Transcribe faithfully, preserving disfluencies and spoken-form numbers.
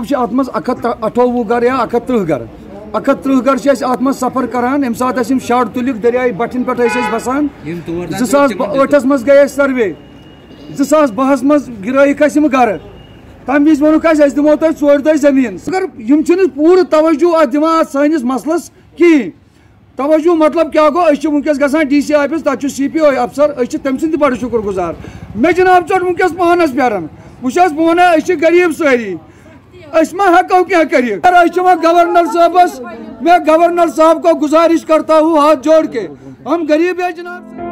अत मज अठोवु गर या अक त्रिह गर अक त्रिह गर अत मज सफर करान अम सात शाड़ तुलिक दरियाई बठन पे बसान ज़ास ٲठस मज गए सर्वे ज़ास बहस मज गिराइक गर तम वज वोक दिमो तुम चोर दह जमीन मगर पूर तवज्जो अत दिवान सानिस मसलस कहें तवज्जो मतलब क्या गो वनकस गसान डी सी ऑफिस तक सी पी ओ अफसर तम सद बड़ शुक्र गुजार मे जनाब चोट वनकस पानस पेरन वह बह वन गरीब सारी मा हेको क्या कर गवर्नर साहबस मैं गवर्नर साहब को गुजारिश करता हूँ हाथ जोड़ के हम गरीब है जनाब।